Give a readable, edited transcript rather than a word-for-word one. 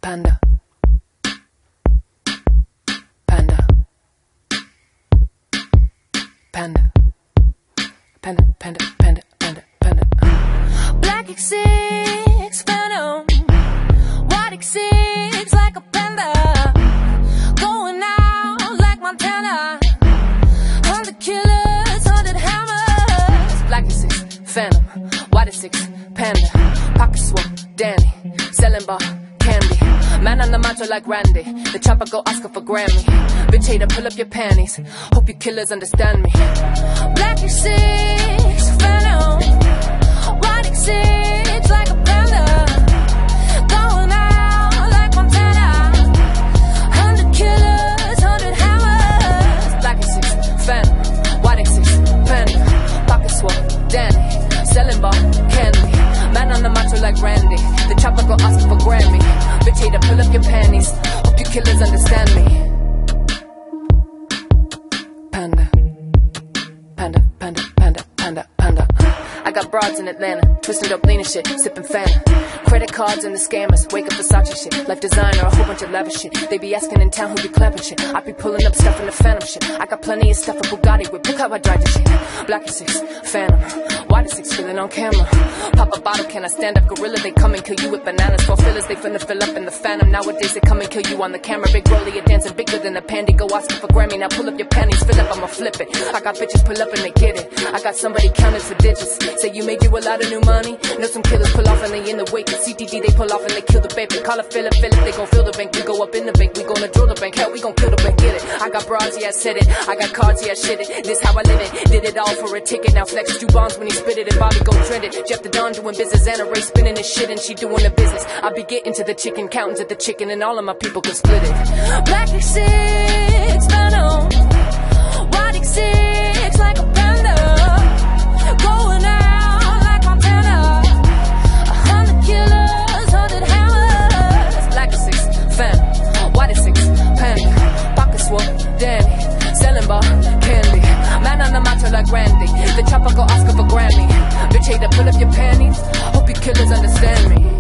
Panda. Panda. Panda. Panda, panda, panda, panda, panda. Black X6 Phantom, white X6 like a panda, going out like Montana, 100 killers, 100 hammers. Black X6 Phantom, white X6 Panda, pocket swole, Danny, selling bar, candy. Man on the macho like Randy, the chopper go Oscar for Grammy. Bitch hater, pull up your panties, hope you killers understand me. Black X6 Phantom, white X6 like a panda, going out like Montana, 100 killers, 100 hammers. Black X6 Phantom, white X6 Panda, pocket swole, Danny, selling bar, candy. Man on the macho like Randy, the chopper go Oscar for Grammy. Bitch hater, pull up your panties, hope you killers understand me. Panda. Panda, panda, panda, panda, panda. I got broads in Atlanta, twisting up lean and shit, sipping Fanta. Credit cards and the scammers, wake up Versace shit, life designer, a whole bunch of lavish shit. They be asking in town who be clapping shit. I be pulling up stuff in the Phantom shit. I got plenty of stuff a Bugatti with. Look how I drive this shit. Black X6 Phantom, white X6 feeling on camera. Pop a bottle, can I stand up gorilla? They come and kill you with bananas. For fillers, they finna fill up in the Phantom. Nowadays they come and kill you on the camera. Big rollie, you're dancing bigger than a pandy. Go Oscar for Grammy. Now pull up your panties, fill up, I'ma flip it. I got bitches pull up and they get it. I got somebody counting for digits. Say you made you a lot of new money. Know some killers pull off and they in the wake. CTD they pull off and they kill the baby. Call it Philip, they gon' fill the bank. We go up in the bank, we gonna drill the bank. Hell, we gon' kill the bank, get it. I got broads, yeah, I said it. I got cards, yeah, I shit it. This how I live it. Did it all for a ticket. Now flex 2 bombs when he spit it. And Bobby gon' trend it. Jeff the Don doing business and a Ray spinning his shit and she doing the business. I be getting to the chicken, counting to the chicken, and all of my people can split it. Black X6 Phantom, white X6 like a panda, going out like Montana, 100 killers, 100 hammers. Black X6 Phantom, white X6 Panda, pocket swole, Danny, selling bar, candy. Man on the macho like Randy, the chopper go Oscar for Grammy. Bitch hater, pull up your panties, hope you killers understand me.